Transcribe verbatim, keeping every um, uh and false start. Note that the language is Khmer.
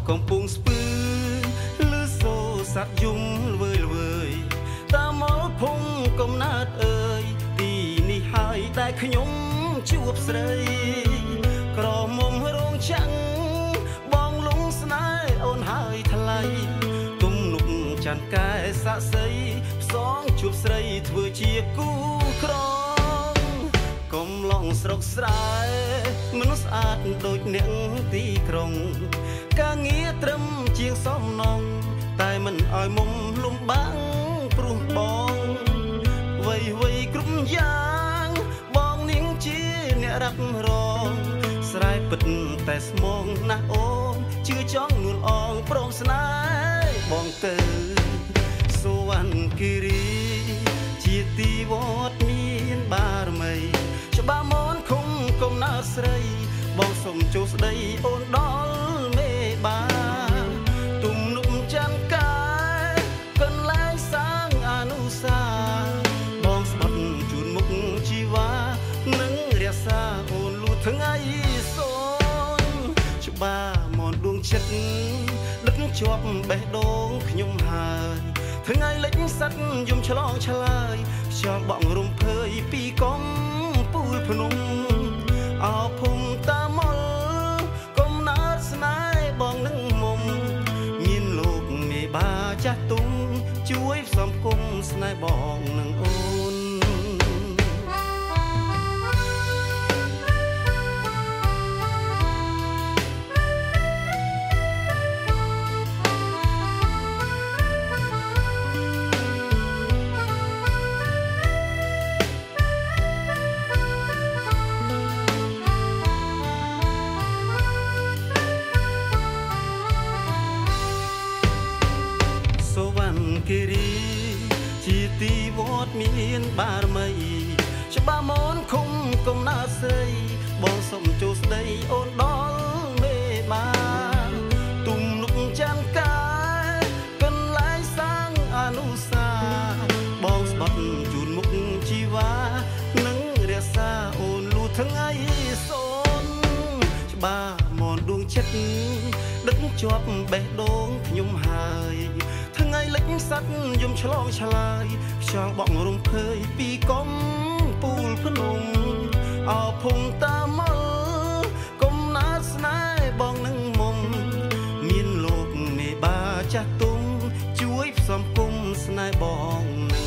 កំពុងស្ពឺលឺសូរសត្វយំល្វើយល្វើយតាមមកភូមិកំណើតអើយទីនេះហើយដែលខ្ញុំជួបស្រីក្រមុំរងចាំងបងលងស្នេហ៍អូនហើយថ្លៃទំនុកច័ន្ទកែសាក់សីផ្សងជួបស្រីធ្វើជាគូក្រងកំឡងស្រុកស្រែមនុស្សស្អាតដូចអ្នកទីក្រុងការងារត្រឹមជាងសំណងតែមិនឲ្យមុំលំបាំងព្រោះបងវ័យវ័យគ្រប់យ៉ាងបងនាងជាអ្នករ៉ាប់រងស្រែពិតតែស្មងណាស់អូនជឿចង់នួនអងព្រមស្នេហ៍បងទៅសុវណ្ណគិរីជាទីវត្តមានបារមីច្បាស់មនឃុំកំណើតស្រីបងសុំជួស្ដីអូនដល់មេបាទំនុកច័ន្ទកែកន្លែងសាងអនុសាបងស្បត់ជូនមុខជីវ៉ានឹងរក្សាអូនលូថ្ងៃសូនច្បាស់មនដួងចិត្តដឹកជាប់បេះដូងខ្ញុំហើយថ្ងៃលិចសិតយំឆ្លងឆ្លើយខ្យល់បក់រំភើយពីកំពូលភ្នំអោភូមិតាមមលកំណើតស្នេហ៍បងនឹងមុំមានលោកមេបាចាស់ទុំជួយផ្សំគុំស្នេហ៍បងនឹងអូនគិរីជាទីវត្តមានបារមីច្បាស់មនឃុំកំណើតស្រីបងសុំជួស្ដីអូនដល់មេបាទំនុកច័ន្ទកែកន្លែងសាងអនុសាបងស្បត់ជូនមុខជីវ៉ានឹងរក្សាអូនលូថ្ងៃសូនច្បាស់មនដួងចិត្តដឹកជាប់បេះដូងខ្ញុំហើយថ្ងៃលិចសັດយំឆ្លងឆ្លើយខ្យល់បក់រំភើយពីកំពូលភ្នំអោភូមិតាមមលកំណើតស្នេហ៍បងនឹងមុំមានលោកមេបាចាស់ទុំជួយផ្សំគុំស្នេហ៍បង